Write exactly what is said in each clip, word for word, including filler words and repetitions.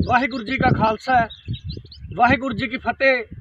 वाहिगुरु जी का खालसा है, वाहिगुरु जी की फतेह।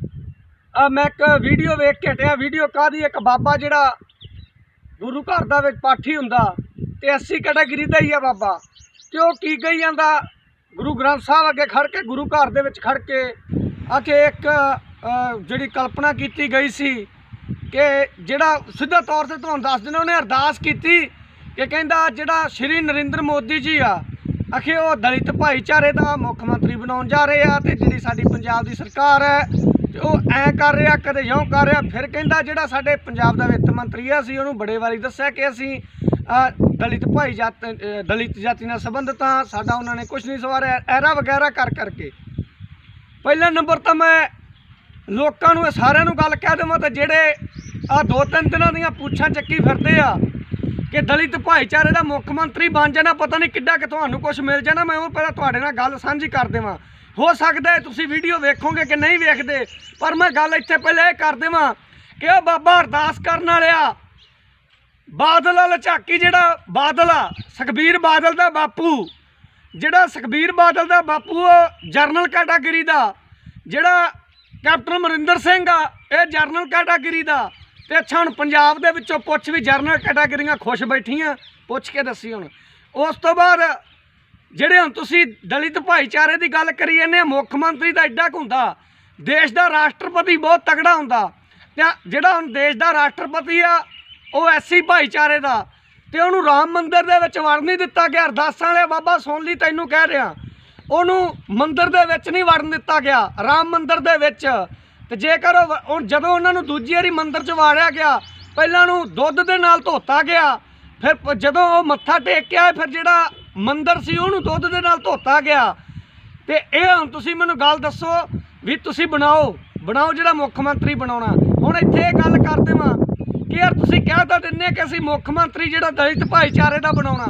आ मैं एक वीडियो वेख के हटिया। वीडियो काहदी, एक बाबा जिहड़ा गुरु घर दा विच पाठी हुंदा ते एससी कैटेगरी दा ही है बाबा, ते ओह की कही जांदा गुरु ग्रंथ साहब अगे खड़ के, गुरु घर दे विच खड़ के आके एक जिहड़ी कल्पना की गई सी कि जिहड़ा सीधा तौर से तुहानूं दस देना, उन्हें अरदास की कि कहंदा जिहड़ा श्री नरेंद्र मोदी जी आ आखे वो दलित भाईचारे का मुख मंत्री बनाउण जा रहे हैं, तो जिहड़ी साडी पंजाब दी सरकार है वो ऐ कर रहा, कदे यों कर रहा। फिर कहंदा जिहड़ा साडे पंजाब दा वित्त मंत्री है, असीं उहनूं बड़े वारी दस्सिया कि असीं दलित भाई जात दलित जाति नाल संबंधित हाँ, साडा उन्होंने कुछ नहीं सवारिया, ऐरा वगैरह कर करके। पहला नंबर तो मैं लोकां नूं सारिआं नूं गल कह देवां तो जिहड़े आ दो तीन दिनां दीआं पूछां चक्की फिरदे आ कि दलित भाईचारे का मुख मंत्री बन जाना, पता नहीं किड्डा कि तुहानूं कुछ मिल जाना। मैं वो पहले तुहाडे नाल गल साझी कर देवां। हो सकता है तुसीं वीडियो वेखोगे कि नहीं वेखदे, पर मैं गल इत्थे पहले ये कर देवां कि वह बाबा अरदास करन वालिआ बादल वाला झाकी, जिहड़ा बादल आ सुखबीर बादल दा बापू, जिहड़ा सुखबीर बादल दा बापू जरनल कैटागरी दा, जिहड़ा कैप्टन अमरिंदर सिंह आ यह जरनल कैटागरी दा। ते अच्छा हुण पंजाब दे विचों पुछ भी जरनल कैटागरियां खुश बैठियां, पुछ के दसी हुण। उस तो बाद जिहड़े हुण तुसीं दलित भाईचारे की गल करी जांदे, मुख मंत्री तां एड्डा कुं हुंदा, देश का राष्ट्रपति बहुत तगड़ा हुंदा, ते जिहड़ा हुण देश का राष्ट्रपति आ वो एससी भाईचारे का, ते उहनूं राम मंदिर दे विच वड़ नहीं दिता गया। अरदासां वाले बाबा सुन ली तैनूं कह रहा, उहनूं मंदिर दे विच नहीं वड़न दिता गया, राम मंदिर दे विच। ते जेकर जदों उन्होंने दूजी बारी मंदिर च वाड़िया गया, पहलां नूं दुध दे नाल धोता गया, फिर जदों वो मत्था टेक के आए फिर जिहड़ा मंदिर सी उहनूं दुध दे नाल धोता गया। ते इह हुण तुसीं मैनूं गल दसो भी तुसीं बनाओ बनाओ जिहड़ा मुख मंत्री बनाउणा। हुण इत्थे गल कर देवां कि यार तुसीं कह तां दिंदे कि असीं मुख मंत्री जिहड़ा दलित भाईचारे दा बनाउणा।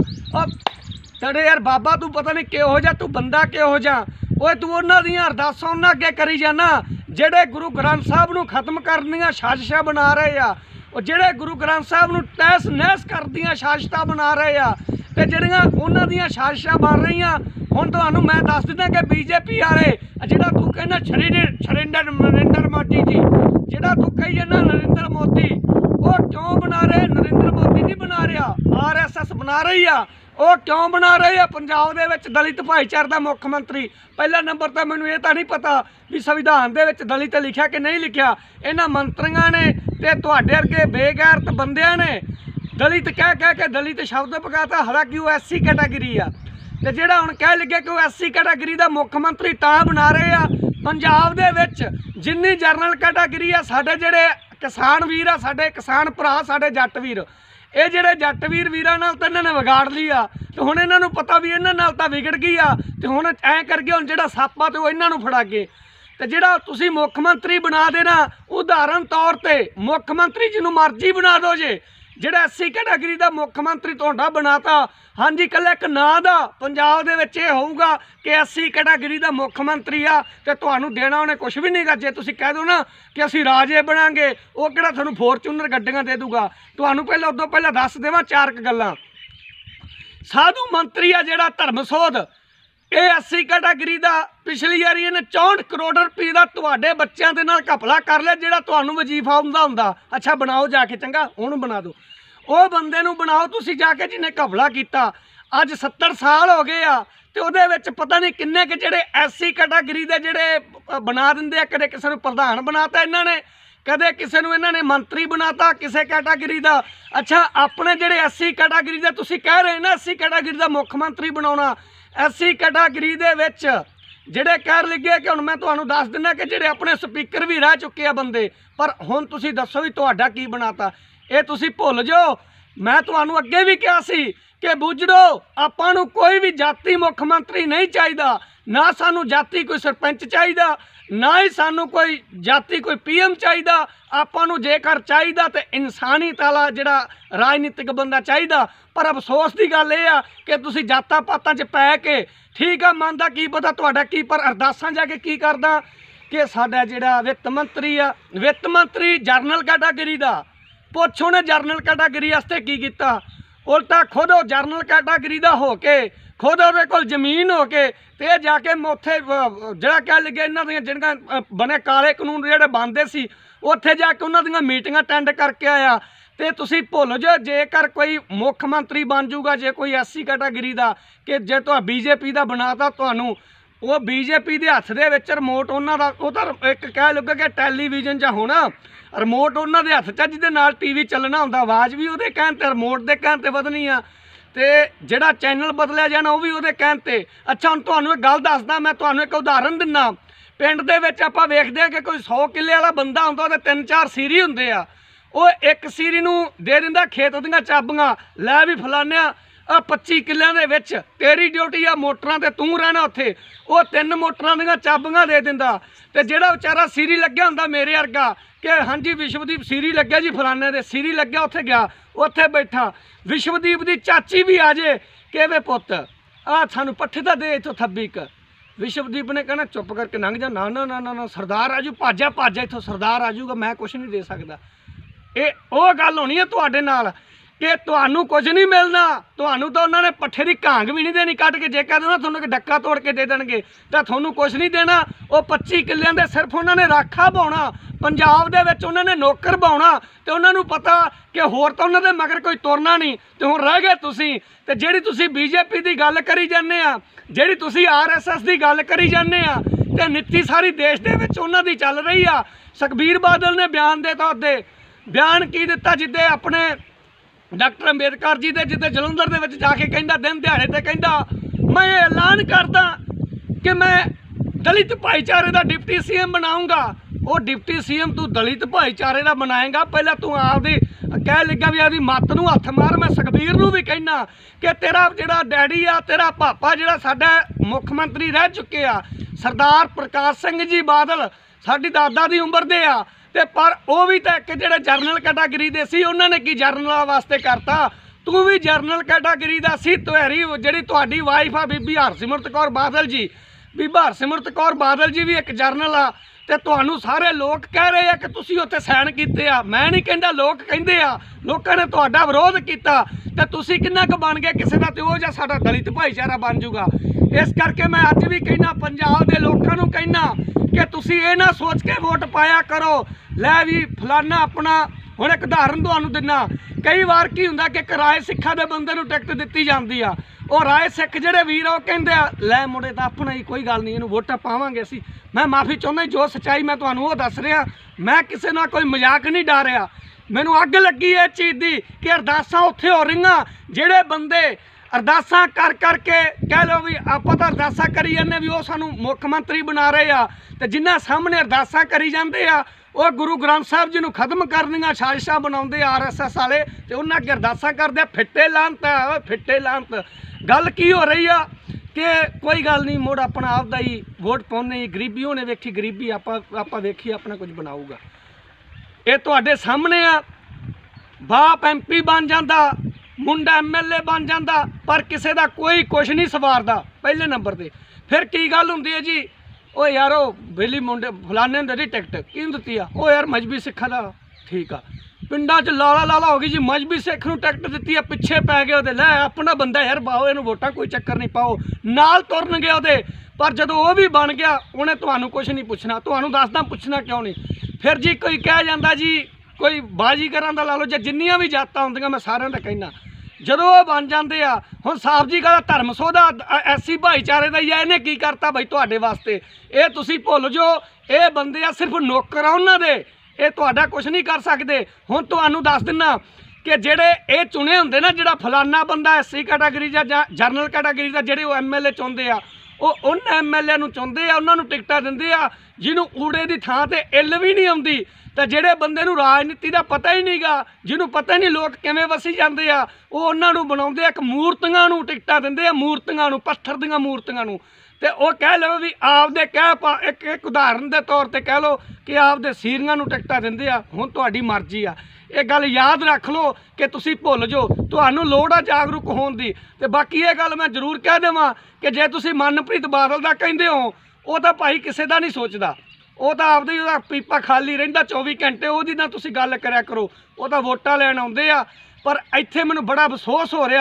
तेरे यार बाबा तू पता नहीं किहो जिहा, तू बंदा किहो जिहा, ओए तू उन्हां दीआं अरदासां उन्हां अगे करी जाना जिहड़े गुरु ग्रंथ साहब नूं खत्म करन दीआं साजिशां बना रहे आ, और जिहड़े गुरु ग्रंथ साहब नूं तहस नहस कर दीआं साजिशां बना रहे आ, ते जिहड़ियां उन्हां दीआं साजिशां बन रहीआं। हुण तुहानूं मैं दस दिंदा कि बीजेपी वाले जिहड़ा तू कहना नरेंद्र नरेंद्र मोदी जी, जिहड़ा तू कही जाना नरेंद्र मोदी, वो क्यों बना रहे? नरेंद्र मोदी नहीं बना रहा, आर एस एस बना रही आ। वो क्यों बना रहे हैं पंजाब दे विच दलित भाईचारे का मुख मंत्री? पहला नंबर तो मैनूं ये तो नहीं पता भी संविधान दे विच दलित लिखा कि नहीं लिखा। इन्हां मंत्रियों ने ते तुहाडे वर्गे बेगैरत बंदियां ने दलित कह कह के दलित शब्द पकाता, हालांकि वो एस सी कैटागरी आ। ते जिहड़ा हुण कह लगे कि वो एस सी कैटागरी का मुख मंत्री तां बना रहे आ। पंजाब दे विच जिन्नी जरनल कैटागरी आ, साडे जिहड़े किसान वीर आ, साडे किसान भरा, साडे जट वीर, ये जिहड़े जट वीर वीरां नाल तां इन्हां ने विगाड़ ली आ। ते हुण इन्हां नूं पता भी इन्हां नाल तां विगड़ गई आ, ते हुण ऐ करके हुण जिहड़ा सप्प आ ते ओह इन्हां नूं फड़ा के ते जिहड़ा तुसीं मुख मंत्री बना देना, उदाहरण तौर ते मुख मंत्री जिन्हों मर्जी बना दो जे, जिहड़ा एस सी कैटागरी का मुख मंत्री तुहाडा बनाता। हाँ जी, कल्ला एक नां दा पंजाब दे विच इह होऊगा कि एस सी कैटागरी का मुख मंत्री आ, ते तुहानूं देना उहने कुछ भी नहीं गा। जे तुसीं कह दो ना कि असीं राजे बनांगे, वो किहड़ा तुहानूं फॉर्चूनर गड्डियां दे दूगा। तुहानूं पहले उदों पहले दस देवां चार क गल्लां। साधु मंत्री आ जिहड़ा धर्मसोध, ये एस सी कैटागरी का पिछली वारी इन्हें चौंठ करोड़ रुपये का तुहाडे बच्चों के नाल घपला कर लिया, जिहड़ा तुहानूं वजीफा आउंदा हुंदा। अच्छा बनाओ जाके, चंगा उहनूं बना दो, वो बंदे नूं बनाओ तुसीं जाके जिन्हें घपला किया। अज सत्तर साल हो गए आ, ते उहदे विच पता नहीं किन्ने के जिहड़े एस सी कैटागरी के जिहड़े बना दिंदे आ, कदे किसे नूं प्रधान बनाता इन्हां ने, कदे किसे नूं इन्हां ने मंत्री बनाता किसे कैटागरी का। अच्छा अपने जिहड़े एस सी कैटागरी के तुसीं कह रहे ना एस सी कैटागरी का मुख मंत्री बनाउणा, एस सी कैटागरी दे विच जिहड़े कह लगे कि हुण मैं तुहानूं दस दिना कि जिहड़े अपने स्पीकर भी रह चुके आ बंदे, पर हुण तुसीं दसो भी तुहाडा की बनाता। ये तुसीं भुल जाओ, मैं तुहानूं अगे भी कहा सी कि बुझड़ो आपां नूं कोई भी जाति मुख मंत्री नहीं चाहिदा, ना सानूं जाति कोई सरपंच चाहिदा, ना ही सानूं कोई जाति कोई पी एम चाहिदा। आपां नूं जेकर चाहिदा तो इंसानियत वाला जिहड़ा राजनीतिक बंदा चाहिदा। पर अफसोस की गल यह आ कि तुसीं जातां पातां च पै के, ठीक आ मनदा की पता तुहाडा की, पर अरदासां जाके की करदा कि साडा जिहड़ा वित्त मंत्री आ, वित्त मंत्री जरनल कैटागरी दा, पुछ उहने जरनल कैटागरी वास्ते की कीता। उल्टा खुद वो जरनल कैटागरी का हो के खुद ਉਹਦੇ ਕੋਲ ਜ਼ਮੀਨ ਹੋ ਕੇ ਤੇ ਜਾ ਕੇ ਉੱਥੇ ਜਿਹੜਾ ਕਹਿ ਲਗੇ ਇਹਨਾਂ ਦੀਆਂ ਜਿਹੜੀਆਂ ਬਣੇ ਕਾਲੇ ਕਾਨੂੰਨ ਜਿਹੜੇ ਬਣਦੇ ਸੀ ਉੱਥੇ ਜਾ ਕੇ ਉਹਨਾਂ ਦੀਆਂ ਮੀਟਿੰਗਾਂ ਅਟੈਂਡ ਕਰਕੇ ਆਇਆ। ਤੇ ਤੁਸੀਂ ਭੁੱਲ ਜਾਓ ਜੇਕਰ ਕੋਈ ਮੁੱਖ ਮੰਤਰੀ ਬਣ ਜਾਊਗਾ ਜੇ ਕੋਈ ਐਸਸੀ ਕੈਟਾਗਰੀ ਦਾ ਕਿ ਜੇ ਤੁਹਾ ਬੀਜੇਪੀ ਦਾ ਬਣਾਤਾ ਤੁਹਾਨੂੰ ਉਹ ਬੀਜੇਪੀ ਦੇ ਹੱਥ ਦੇ ਵਿੱਚ ਰਿਮੋਟ ਉਹਨਾਂ ਦਾ ਉਹ ਤਾਂ ਇੱਕ ਕਹਿ ਲਓ ਕਿ ਟੈਲੀਵਿਜ਼ਨ 'ਚ ਹੋਣਾ ਰਿਮੋਟ ਉਹਨਾਂ ਦੇ ਹੱਥ 'ਚ ਜਿਹਦੇ ਨਾਲ ਟੀ ਵੀ ਚੱਲਣਾ ਹੁੰਦਾ ਆਵਾਜ਼ ਵੀ ਉਹਦੇ ਕਹਿਣ 'ਤੇ ਰਿਮੋਟ ਦੇ ਕਹਿਣ 'ਤੇ ਵਧਣੀ ਆ ਤੇ ਜਿਹੜਾ ਚੈਨਲ ਬਦਲਿਆ ਜਾਣਾ ਉਹ ਵੀ ਉਹਦੇ ਕਹਿਣ 'ਤੇ। ਅੱਛਾ ਹੁਣ ਤੁਹਾਨੂੰ ਇੱਕ ਗੱਲ ਦੱਸਦਾ ਮੈਂ ਤੁਹਾਨੂੰ ਇੱਕ ਉਦਾਹਰਨ ਦਿੰਦਾ। ਪਿੰਡ ਦੇ ਵਿੱਚ ਆਪਾਂ ਵੇਖਦੇ ਹਾਂ ਕਿ ਕੋਈ ਸੌ ਕਿੱਲੇ ਵਾਲਾ ਬੰਦਾ ਹੁੰਦਾ ਉਹਦੇ ਤਿੰਨ ਚਾਰ ਸੀਰੀ ਹੁੰਦੇ ਆ ਉਹ ਇੱਕ ਸੀਰੀ ਨੂੰ ਦੇ ਦਿੰਦਾ ਖੇਤ ਦੀਆਂ ਚਾਬੀਆਂ ਲੈ ਵੀ ਫਲਾਨਿਆ ਆ ਪੱਚੀ ਕਿੱਲਿਆਂ ਦੇ ਵਿੱਚ ਤੇਰੀ ਡਿਊਟੀ ਆ ਮੋਟਰਾਂ ਤੇ ਤੂੰ ਰਹਿਣਾ ਉੱਥੇ ਉਹ ਤਿੰਨ ਮੋਟਰਾਂ ਦੀਆਂ ਚਾਬੀਆਂ ਦੇ ਦਿੰਦਾ ਤੇ ਜਿਹੜਾ ਵਿਚਾਰਾ ਸੀਰੀ ਲੱਗਿਆ ਹੁੰਦਾ ਮੇਰੇ ਵਰਗਾ ਕਿ ਹਾਂਜੀ ਵਿਸ਼ਵਦੀਪ ਸੀਰੀ ਲੱਗਿਆ ਜੀ ਫਲਾਨੇ ਦੇ ਸੀਰੀ ਲੱਗਿਆ ਉੱਥੇ ਗਿਆ ਉੱਥੇ ਬੈਠਾ ਵਿਸ਼ਵਦੀਪ ਦੀ ਚਾਚੀ ਵੀ ਆ ਜੇ ਕਿ ਵੇ ਪੁੱਤ ਆ ਸਾਨੂੰ ਪੱਠੇ ਤਾਂ ਦੇ ਇੱਥੋਂ ਥੱਬੀ ਇੱਕ ਵਿਸ਼ਵਦੀਪ ਨੇ ਕਹਿਣਾ ਚੁੱਪ ਕਰਕੇ ਲੰਘ ਜਾ ਨਾ ਨਾ ਨਾ ਨਾ ਸਰਦਾਰ ਆਜੂ ਭਾਜਾ ਭਾਜਾ ਇੱਥੋਂ ਸਰਦਾਰ ਆਜੂਗਾ ਮੈਂ ਕੁਛ ਨਹੀਂ ਦੇ ਸਕਦਾ। ਇਹ ਉਹ ਗੱਲ ਹੋਣੀ ਹੈ ਤੁਹਾਡੇ ਨਾਲ कि तुहानू कुछ नहीं मिलना तुहानू तो उन्होंने पट्ठे की घांग भी नहीं देनी कट के जे कह देना थोड़ा डक्का तोड़ के दे देंगे तो थोनू कुछ नहीं देना। वो पच्ची किलियां दे सिर्फ उन्होंने राखा पाउना पंजाब दे विच उन्होंने नौकर पाउना तो उन्होंने पता कि होर तो उन्होंने मगर कोई तुरना नहीं तो हुण रह गए तुसीं ते जिहड़ी तुसीं बीजेपी की गल करी जाने आ जिहड़ी तुसीं आर एस एस की गल करी जाने आ ते नीति सारी देश दे विच उन्हां दी चल रही आ। सुखबीर बादल ने बयान दे तौर ते बयान की दिता जिद्दे अपने डॉक्टर अंबेडकर जी दे जिद्दे जलंधर दे विच जाके कहंदा दिन दिहाड़े ते कहंदा मैं ऐलान करदा कि मैं दलित भाईचारे का डिप्टी सी एम बनाऊंगा। वो डिप्टी सी एम तू दलित भाईचारे का बनाएगा पहले तू आपदी कह लगा भी आदि मत नूं हथ मार। मैं सुखबीर नूं भी कहना कि तेरा जिहड़ा डैडी आ तेरा पापा जिहड़ा साडा मुख मंत्री रह चुके आ सरदार प्रकाश सिंह जी बादल साडी दादा दी उम्र दे आ ते पर वो भी तो एक जिहड़े जरनल कैटागरी दे सी उन्होंने की जरनल वास्ते करता तू भी जरनल कैटागरी का सी तुहारी जिहड़ी तुहाडी वाइफ आ बीबी हरसिमरत कौर बादल जी बीबा हरसिमरत कौर बादल जी भी एक जरनल आ ते तुहानू सारे लोग कह रहे हैं कि तुसीं उत्थे साइन कीते आ। मैं नहीं कहंदा लोग कहिंदे आ लोगों ने तुहाडा विरोध किया ते तुसीं किन्ना क बन गए किसी का तो जा साडा दलित भाईचारा बन जूगा। इस करके मैं अज भी कहना पंजाब के लोगों नूं कहना कि तुसीं ये ना सोच के वोट पाया करो लै भी फलाना अपना। हुण एक उदाहरण तुहानूं दिना कई बार की हुंदा कि राय सिखा दे बंदे नूं टिकट दित्ती जांदी आ और राय सिख जिहड़े वीर आ कहिंदे आ लै मुंडे तां अपना ही कोई गल नहीं इहनूं वोटां पावांगे असीं। मैं माफ़ी चाहुंदा जो सच्चाई मैं तुहानूं वो दस रिहा मैं किसी नाल कोई मजाक नहीं डा रिहा। मैनूं अग लगी इस चीज़ की कि अरदासां उत्थे हो रहीआं जिहड़े बंदे अरदासां कर करके कह लो भी आपां तां अरदासां करी जाने भी वो सानूं मुख मंत्री बना रहे आ ते जिन्हां सामने अरदासां करी जांदे आ वो गुरु ग्रंथ साहब जी नूं खत्म करनियां साजिशां बनाउंदे आर एस एस वाले ते उन्हां अगे अरदासां करदे फिट्टे लांत फिट्टे लांत। गल की हो रही आ कि कोई गल नहीं मुड़ अपना आपदा ही वोट पाउने गरीबी होने वेखी गरीबी आपां आपां वेखी अपना कुछ बनाऊगा। ये तुहाडे सामने आ बाप एम पी बन जाता मुंडा एम एल ए बन जाता पर किसी का कोई कुछ नहीं सवारदा पहले नंबर पर। फिर की गल हुंदी है जी ओ यार ओ बेली मुंडे फलाने ने दी टिकट की दित्ती आ ओ यार मजहबी सिखा दा ठीक आ पिंडा च लाला लाला हो गई जी मजहबी सिख नूं टिकट दित्ती आ पिछे पै गए ओहदे लै अपना बंदा यार पाओ इहनूं वोटां कोई चक्कर नहीं पाओ नाल तुरन गए ओहदे। पर जदों वो भी बन गया उन्हें तुहानूं कुछ नहीं पुछना तुहानूं दसदा पुछना क्यों नहीं। फिर जी कोई कह जांदा जी कोई बाजीगरां दा ला लो जे जिन्नियां भी जातां हुंदियां मैं सारिआं दा कहना जदों वो बन जाते आ हुण साहब जी का धर्म सौदा एस सी भाईचारे का ही है इन्हें की करता बई तुहाडे वास्ते ये तुसीं भुल जो ये बंदे आ सिर्फ नौकर आ उन्हां दे ये तुहाडा कुछ नहीं कर सकते। हुण तुहानूं दस दिना कि जिहड़े ये चुने हुंदे ना जिहड़ा फलाना बंदा एस सी कैटागरी जा जरनल कैटागरी का जिहड़े एम एल ए चुनते आ वो उन एम एल ए नूं चुनते आ उन्हां नूं टिकटां दिंदे आ जिन्हों ऊड़े की थां ते इल भी नहीं आउंदी तो जिहड़े बंदे नूं राजनीति का पता ही नहीं गा जिन्हों पता ही नहीं लोग किवें वसी जाते आ वो उन्हां नूं बनाउंदे एक मूर्तियां नूं टिकटां दिंदे आ मूर्तियां नूं पत्थर दीआं मूर्तियां नूं ते वो कह लो भी आपदे कह एक एक उदाहरण के तौर पर कह लो कि आपदे सीरियां नूं टिकटां दिंदे आ। हुण तुहाडी मर्जी आ ये गल याद रख लो कि तुसीं भुल जो तुहानूं लोड़ आ जागरूक होण दी। ते बाकी ये गल मैं जरूर कह देवां कि जे तुसीं मनप्रीत बादल दा कहिंदे हो वो तां भाई किसी दा नहीं सोचदा वो तो आपदी उहदा पीपा खाली रहिंदा चौबी घंटे उहदी ना तुसीं गल करिया करो वो तो वोटां लैण आउंदे आ। पर इत्थे मैनूं बड़ा अफसोस हो रहा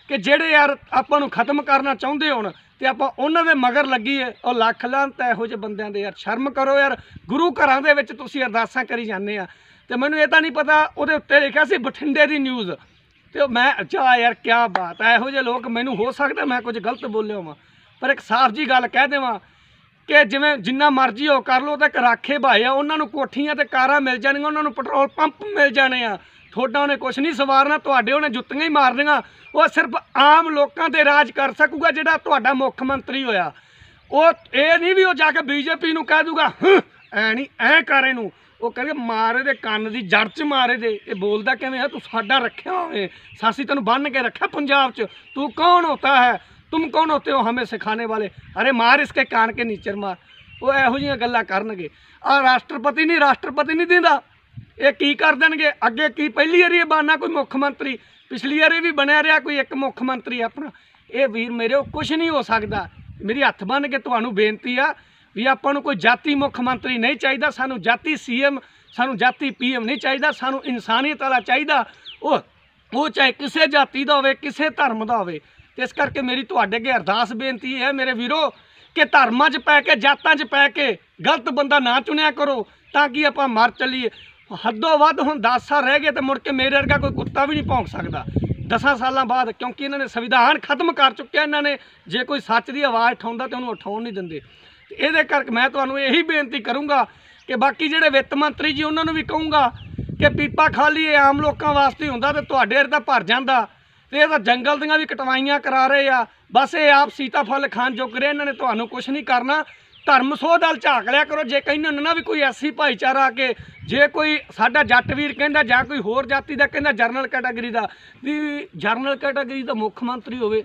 कि ਜਿਹੜੇ यार ਆਪਾਂ ਨੂੰ ਖਤਮ ਕਰਨਾ ਚਾਹੁੰਦੇ ਹੋਣ ਤੇ ਆਪਾਂ ਉਹਨਾਂ ਦੇ ਮਗਰ ਲੱਗੀਏ। ਉਹ ਲੱਖ ਲਾਹਨਤ ਇਹੋ ਜਿਹੇ ਬੰਦਿਆਂ ਦੇ। ਯਾਰ ਸ਼ਰਮ ਕਰੋ ਯਾਰ, ਗੁਰੂ ਘਰਾਂ ਦੇ ਵਿੱਚ ਤੁਸੀਂ ਅਰਦਾਸਾਂ ਕਰੀ ਜਾਂਦੇ ਆ ਤੇ ਮੈਨੂੰ ਇਹ ਤਾਂ ਨਹੀਂ ਪਤਾ ਉਹਦੇ ਉੱਤੇ ਲਿਖਿਆ ਸੀ ਬਠਿੰਡੇ ਦੀ ਨਿਊਜ਼ ਤੇ ਮੈਂ ਅੱਛਾ ਯਾਰ ਕਿਆ ਬਾਤ ਹੈ। ਇਹੋ ਜਿਹੇ ਲੋਕ, ਮੈਨੂੰ ਹੋ ਸਕਦਾ ਮੈਂ ਕੁਝ ਗਲਤ ਬੋਲਿਆ ਹੋਵਾਂ ਪਰ ਇੱਕ ਸਾਫ਼ ਜੀ ਗੱਲ ਕਹਿ ਦੇਵਾਂ ਕਿ ਜਿਵੇਂ ਜਿੰਨਾ ਮਰਜ਼ੀ ਉਹ ਕਰ ਲਓ ਤਾਂ ਇੱਕ ਰਾਖੇ ਭਾਏ ਆ, ਉਹਨਾਂ ਨੂੰ ਕੋਠੀਆਂ ਤੇ ਕਾਰਾਂ ਮਿਲ ਜਾਣਗੀਆਂ, ਉਹਨਾਂ ਨੂੰ ਪੈਟਰੋਲ ਪੰਪ ਮਿਲ ਜਾਣੇ ਆ। ਤੁਹਾਡਾ ਉਹਨੇ ਕੁਛ ਨਹੀਂ ਸਵਾਰਨਾ, ਤੁਹਾਡੇ ਉਹਨੇ ਜੁੱਤੀਆਂ ਹੀ ਮਾਰਨੀਆਂ। ਉਹ ਸਿਰਫ ਆਮ ਲੋਕਾਂ ਤੇ ਰਾਜ ਕਰ ਸਕੂਗਾ ਜਿਹੜਾ ਤੁਹਾਡਾ ਮੁੱਖ ਮੰਤਰੀ ਹੋਇਆ। ਉਹ ਇਹ ਨਹੀਂ ਵੀ ਉਹ ਜਾ ਕੇ ਬੀਜੇਪੀ ਨੂੰ ਕਹਿ ਦੂਗਾ ਐ ਨਹੀਂ ਐ ਕਰ ਇਹਨੂੰ, ਉਹ ਕਹਿੰਦੇ ਮਾਰੇ ਦੇ ਕੰਨ ਦੀ ਜੜ 'ਚ ਮਾਰੇ ਦੇ। ਇਹ ਬੋਲਦਾ ਕਿਵੇਂ ਆ? ਤੂੰ ਸਾਡਾ ਰੱਖਿਆ ਹੋਵੇ, ਸਾਸੀ ਤੈਨੂੰ ਬੰਨ ਕੇ ਰੱਖਿਆ ਪੰਜਾਬ 'ਚ, ਤੂੰ ਕੌਣ ਹੋਤਾ ਹੈ, तुम कौन होते हो हमें सिखाने वाले, अरे मार इसके कान के नीचे मार। वो ਇਹੋ ਜਿਹੀਆਂ ਗੱਲਾਂ ਕਰਨਗੇ। ਆ ਰਾਸ਼ਟਰਪਤੀ ਨਹੀਂ ਰਾਸ਼ਟਰਪਤੀ ਨਹੀਂ ਦਿੰਦਾ, ਇਹ ਕੀ ਕਰ ਦੇਣਗੇ ਅੱਗੇ? ਕੀ ਪਹਿਲੀ ਵਾਰੀ ਇਹ ਬਣਨਾ ਕੋਈ ਮੁੱਖ ਮੰਤਰੀ? ਪਿਛਲੀ ਵਾਰੀ ਵੀ ਬਣਿਆ ਰਿਹਾ ਕੋਈ ਇੱਕ ਮੁੱਖ ਮੰਤਰੀ ਆਪਣਾ। ਇਹ ਵੀਰ ਮੇਰੇ ਕੁਛ ਨਹੀਂ ਹੋ ਸਕਦਾ। ਮੇਰੀ ਹੱਥ ਬੰਨ ਕੇ ਤੁਹਾਨੂੰ ਬੇਨਤੀ ਆ ਵੀ ਆਪਾਂ ਨੂੰ ਕੋਈ ਜਾਤੀ ਮੁੱਖ ਮੰਤਰੀ ਨਹੀਂ ਚਾਹੀਦਾ, ਸਾਨੂੰ ਜਾਤੀ ਸੀ ਐਮ, ਸਾਨੂੰ ਜਾਤੀ ਪੀ ਐਮ ਨਹੀਂ ਚਾਹੀਦਾ, ਸਾਨੂੰ ਇਨਸਾਨੀਅਤ ਵਾਲਾ ਚਾਹੀਦਾ। ਉਹ ਉਹ ਚਾਹੇ ਕਿਸੇ ਜਾਤੀ ਦਾ ਹੋਵੇ, ਕਿਸੇ ਧਰਮ ਦਾ ਹੋਵੇ। ਤੇ ਇਸ ਕਰਕੇ ਮੇਰੀ ਤੁਹਾਡੇ ਅੱਗੇ ਅਰਦਾਸ ਬੇਨਤੀ ਹੈ ਮੇਰੇ ਵੀਰੋ ਕਿ ਧਰਮਾਂ 'ਚ ਪੈ ਕੇ, ਜਾਤਾਂ 'ਚ ਪੈ ਕੇ ਗਲਤ ਬੰਦਾ ਨਾ ਚੁਣਿਆ ਕਰੋ ਤਾਂ ਕਿ ਆਪਾਂ ਮਰ ਚੱਲੀਏ। ਹੱਦੋਂ ਵੱਧ ਹੁਣ ਦਸ ਸਾਲ ਰਹਿ ਗਏ ਤੇ ਮੁੜ ਕੇ ਮੇਰੇ ਵਰਗਾ ਕੋਈ ਕੁੱਤਾ ਵੀ ਨਹੀਂ ਭੌਂਕ ਸਕਦਾ ਦਸਾਂ ਸਾਲਾਂ ਬਾਅਦ, ਕਿਉਂਕਿ ਇਹਨਾਂ ਨੇ ਸੰਵਿਧਾਨ ਖਤਮ ਕਰ ਚੁੱਕਿਆ। ਇਹਨਾਂ ਨੇ ਜੇ ਕੋਈ ਸੱਚ ਦੀ ਆਵਾਜ਼ ਉਠਾਉਂਦਾ ਤਾਂ ਉਹਨੂੰ ਉਠਾਉਣ ਨਹੀਂ ਦਿੰਦੇ। ਤੇ ਇਹਦੇ ਕਰਕੇ ਮੈਂ ਤੁਹਾਨੂੰ ਇਹੀ ਬੇਨਤੀ ਕਰੂੰਗਾ ਕਿ ਬਾਕੀ ਜਿਹੜੇ ਵਿੱਤ ਮੰਤਰੀ ਜੀ ਉਹਨਾਂ ਨੂੰ ਵੀ ਕਹੂੰਗਾ ਕਿ ਪੀਪਾ ਖਾਲੀ ਇਹ ਆਮ ਲੋਕਾਂ ਵਾਸਤੇ ਹੁੰਦਾ ਤੇ ਤੁਹਾਡੇ ਵਰਗਾ ਭਰ ਜਾਂਦਾ। ਤੇ ਇਹ ਤਾਂ ਜੰਗਲ ਦੀਆਂ ਵੀ ਕਟਵਾਈਆਂ ਕਰਾ ਰਹੇ ਆ, ਬਸ ਇਹ ਆਪ ਸੀਤਾਫਲ ਖਾਣ ਚੁੱਕ ਰਹੇ। ਇਹਨਾਂ ਨੇ ਤੁਹਾਨੂੰ ਕੁਛ ਨਹੀਂ ਕਰਨਾ। ਧਰਮ ਸੋਧ ਵੱਲ ਝਾਕ ਲਿਆ ਕਰੋ। ਜੇ ਕਹਿੰਦੇ ਹੁੰਦੇ ਨਾ ਵੀ ਕੋਈ ਐਸੀ ਭਾਈਚਾਰਾ ਆ ਕੇ, ਜੇ ਕੋਈ ਸਾਡਾ ਜੱਟ ਵੀਰ ਕਹਿੰਦਾ ਜਾਂ ਕੋਈ ਹੋਰ ਜਾਤੀ ਦਾ ਕਹਿੰਦਾ ਜਰਨਲ ਕੈਟਾਗਰੀ ਦਾ, ਵੀ ਜਰਨਲ ਕੈਟਾਗਰੀ ਦਾ ਮੁੱਖ ਮੰਤਰੀ ਹੋਵੇ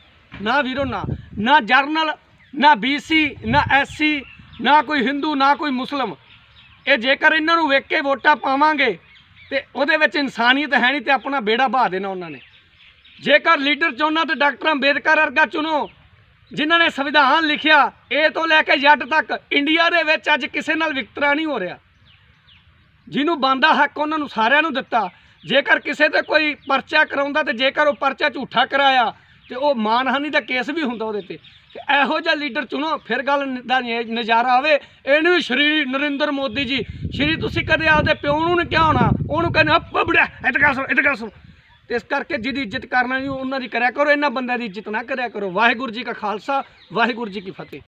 ਨਾ ਵੀਰੋ, ਨਾ ਨਾ ਜਰਨਲ, ਨਾ ਬੀ ਸੀ, ਨਾ ਐਸ ਸੀ, ਨਾ ਕੋਈ ਹਿੰਦੂ, ਨਾ ਕੋਈ ਮੁਸਲਿਮ। ਇਹ ਜੇਕਰ ਇਹਨਾਂ ਨੂੰ ਵੇਖ ਕੇ ਵੋਟਾਂ ਪਾਵਾਂਗੇ ਤੇ ਉਹਦੇ ਵਿੱਚ ਇਨਸਾਨੀਅਤ ਹੈ ਨਹੀਂ ਤੇ ਆਪਣਾ ਬੇੜਾ ਬਹਾ ਦੇਣਾ ਉਹਨਾਂ ਨੇ। ਜੇਕਰ ਲੀਡਰ ਚਾਹੁੰਦਾ ਤਾਂ ਡਾਕਟਰ ਅੰਬੇਦਕਰ ਵਰਗਾ ਚੁਣੋ ਜਿਨ੍ਹਾਂ ਨੇ ਸੰਵਿਧਾਨ ਲਿਖਿਆ ਏ ਤੋਂ ਲੈ ਕੇ ਜੱਟ ਤੱਕ। ਇੰਡੀਆ ਦੇ ਵਿੱਚ ਅੱਜ ਕਿਸੇ ਨਾਲ ਵਿਤਕਰਾ ਨਹੀਂ ਹੋ ਰਿਹਾ, ਜਿਹਨੂੰ ਬਣਦਾ ਹੱਕ ਉਹਨਾਂ ਨੂੰ ਸਾਰਿਆਂ ਨੂੰ ਦਿੱਤਾ। ਜੇਕਰ ਕਿਸੇ ਤੇ ਕੋਈ ਪਰਚਾ ਕਰਾਉਂਦਾ ਤੇ ਜੇਕਰ ਉਹ ਪਰਚਾ ਝੂਠਾ ਕਰਾਇਆ ਤੇ ਉਹ ਮਾਨਹਾਨੀ ਦਾ ਕੇਸ ਵੀ ਹੁੰਦਾ ਉਹਦੇ ਤੇ। ਤੇ ਇਹੋ ਜਿਹਾ ਲੀਡਰ ਚੁਣੋ, ਫਿਰ ਗੱਲ ਦਾ ਨਜ਼ਾਰਾ ਆਵੇ। ਇਹਨੂੰ ਵੀ ਸ਼੍ਰੀ ਨਰਿੰਦਰ ਮੋਦੀ ਜੀ, ਸ਼੍ਰੀ ਤੁਸੀਂ ਕਦੇ ਆਪਦੇ ਪਿਓ ਨੂੰ ਨਹੀਂ ਕਿਹਾ ਹੋਣਾ, ਉਹਨੂੰ ਕਹਿੰਦੇ ਆ ਬੜਿਆ ਇੱਧਰ ਗੱਲ ਸੁਣ, ਇੱਧਰ ਗੱਲ ਸੁਣ। ਤੇ ਇਸ ਕਰਕੇ ਜਿਹਦੀ ਇੱਜ਼ਤ ਕਰਨਾ ਨਹੀਂ ਉਹਨਾਂ ਦੀ ਕਰਿਆ ਕਰੋ, ਇਹਨਾਂ ਬੰਦਿਆਂ ਦੀ ਇੱਜ਼ਤ ਨਾ ਕਰਿਆ ਕਰੋ। ਵਾਹਿਗੁਰੂ ਜੀ ਕਾ ਖਾਲਸਾ, ਵਾਹਿਗੁਰੂ ਜੀ ਕੀ ਫਤਿਹ।